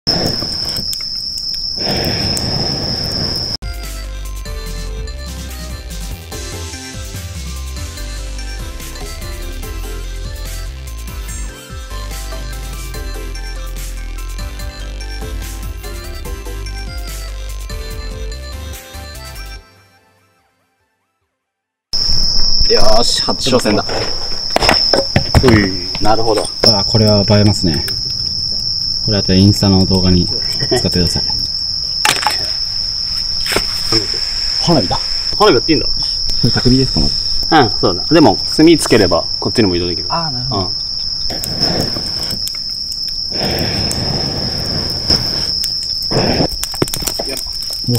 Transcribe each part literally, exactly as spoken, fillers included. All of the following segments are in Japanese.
よーし、初挑戦だ。うい、なるほど。あ、これは映えますね。これあとインスタの動画に使ってください。花火だ。 花火やっていいんだ。これ焚き火ですか、まず。 うん、そうだ。でも、炭つければ、こっちにも移動できる。 ああ、なるほど。うん。お。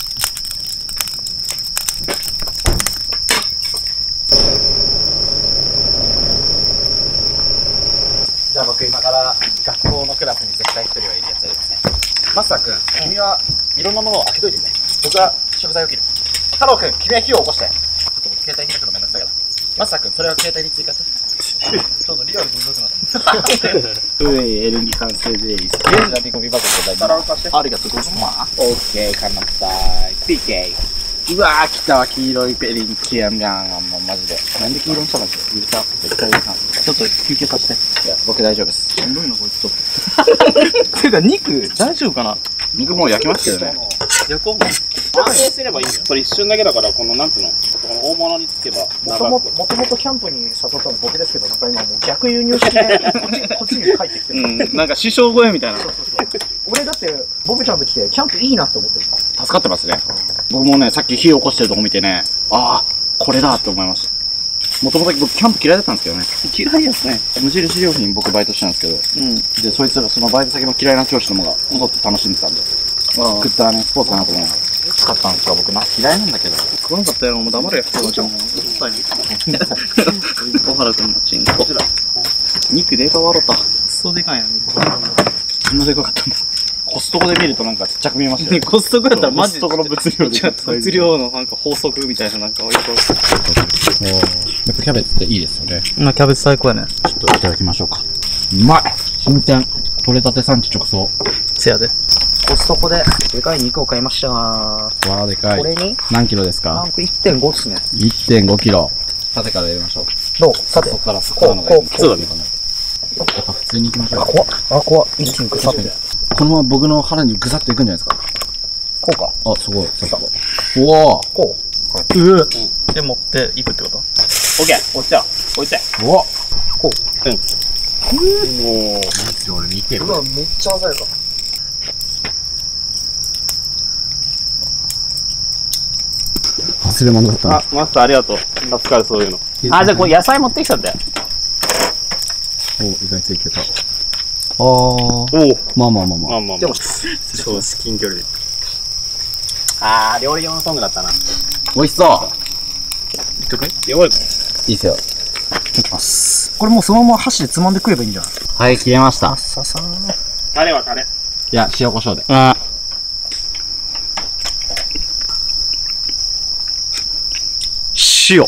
じゃあ僕今から学校のクラスに絶対一人はいるやつやりますね。マスター君、君はいろんなものを開けといてくれ。僕は食材を切る。太郎君、君は火を起こして。ちょっと僕携帯開くのめんどくさいから。マスター君、それを携帯に追加して。ちょっとリアルに動くなと思って。うい、エルギ完成です。じゃあリコビバトルで大丈夫。ありがとうございます。オッケー、カンナムスタイ。ピーケー。うわー、来たわ、黄色いペリンキアンガン。もうマジで。なんで黄色にしたの？許さ。絶対許さん。ちょっと休憩させて。いや、僕大丈夫です。しんどいな、こいつと。ていうか、肉、大丈夫かな？肉もう焼きますけどね。 焼こうも。安定すればいいんだよ。これ一瞬だけだから、この、なんていうの、この大物につけば。 もともと、もともとキャンプに誘ったの僕ですけど、なんか今もう逆輸入して、こっち、こっちに帰ってきてる。 うん、なんか師匠声みたいな。 そうそうそう。俺だって、ボブちゃんと来て、キャンプいいなって思ってる。 助かってますね。僕もね、さっき火を起こしてるとこ見てね、ああ、これだって思いました。もともと僕キャンプ嫌いだったんですけどね。嫌いですね。無印良品僕バイトしてたんですけど、うん、で、そいつらそのバイト先の嫌いな教師どもが戻って楽しんでたんで、作ったね、スポーツかなと思う。使ったんですか、僕な、嫌いなんだけど。食わなかったよ、もう黙れよ、普通のちゃん。小原君のチンコ。肉でかわろった。くそでかいな、肉。そんなでかかったんだ。コストコで見るとなんかちっちゃく見えましたよ。コストコだったらマジで。コストコの物量で。物量のなんか法則みたいななんか割と。やっぱキャベツっていいですよね。 まあキャベツ最高やね。 ちょっといただきましょうか。うまい。新鮮。取れたて産地直送。 せやで。コストコででかい肉を買いましたわーでかい。 これに何キロですか？ なんか いってんご ですね。 いってんごキロ。縦から入れましょう。 どう？縦。 そこからそこからのがいい。 そうだね。 やっぱ普通に行きましょう。 あ、怖っ。あ、怖っ。一気にグサって。 このまま僕の腹にグサッといくんじゃないですか。 こうか。 あ、すごい。さすが。おお。 こう。うう。で、持っていくってこと？ オッケー。置いちゃう。置いちゃう。 おこう。 うん。 おお。マジで俺見てる。 うわ、めっちゃ鮮やか。 忘れ物だったな。 あ、マスターありがとう。助かる、そういうの。あ、じゃあこれ野菜持ってきたんだよ。 お、意外といけた。あー。おまあまあまあまあ。 まあまあまあ。でも、超至近距離で。あー、料理用のトングだったな。 美味しそう。 いっとく？やばいか。 いいっすよ。 いきます。これもうそのまま箸でつまんで食えばいいんじゃない？ はい、切れました。 ささー。 タレはタレ。 いや、塩コショウで。 あ塩。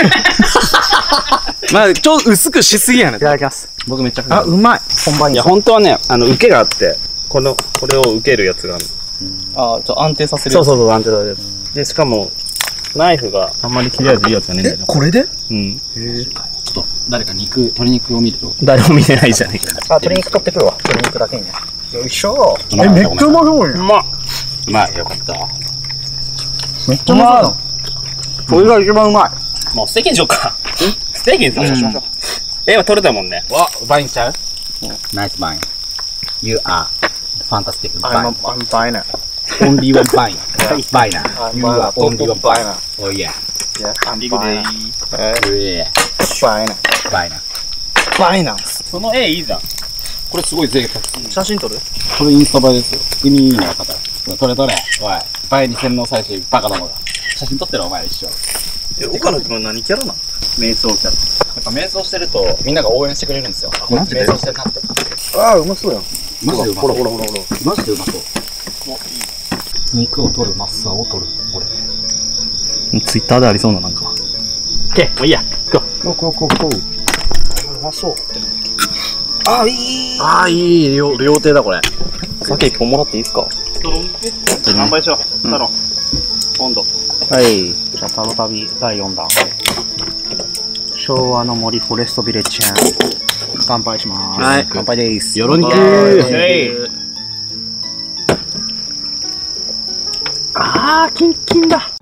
まあ、ちょっと薄くしすぎやね。いただきます。 僕めっちゃあ、うまい。本番いいや、本当はね、あの、受けがあって、この、これを受けるやつがあるあ、ちょっと安定させる。 そうそうそう、安定させる。で、しかも、ナイフがあんまり切れ味いいやつがねえんだよね。 これで？ うん。 ちょっと、誰か肉、鶏肉を見ると。 誰も見てないじゃねえか。 あ、鶏肉取ってくるわ。鶏肉だけにね。よいしょ。え、めっちゃうまそうやん。 うまっ。 うまい、よかった。 めっちゃうまそうやん。 これが一番うまい。 もうステーキにしようか。ステーキにしましょう。え、今取れたもんね。 わ、バインしちゃう？ナイスバイン。You are fantastic I'm bine. I'm buying it. Only one bine. Biner. I'm You are only one biner. Oh yeah. Yeah, I'm ビグで buying い it. い。 Yeah. Buying it. Biner. Finance。 その絵いいじゃん。 これすごい贅沢。 写真撮る？ これインスタ映えですよ。海の方。撮れ撮れ。おい。映えに洗脳最初バカどもが。写真撮ってるお前一緒。 え、岡野君は何キャラなの？瞑想キャラ。 やっぱ瞑想してるとみんなが応援してくれるんですよ。マジで瞑想してるなって。 ああ、うまそうやん。 マジでうまそう。 ほらほらほらほら。 マジでうまそう。 肉を取る、マッサーを取る。俺。 ツイッターでありそうな、なんか。オッケー、もういいや。行ここうこうこうこう。うまそう。ああ、いい。 ああ、いい。両、両手だこれ。 酒一本もらっていいですか？ 乾杯しよう。太郎。温度。 はい。じゃあ、タロ旅だいよんだん。昭和の森フォレストビレッジ編。乾杯します。 はい。 乾杯です。 よろにくあー、キンキンだ。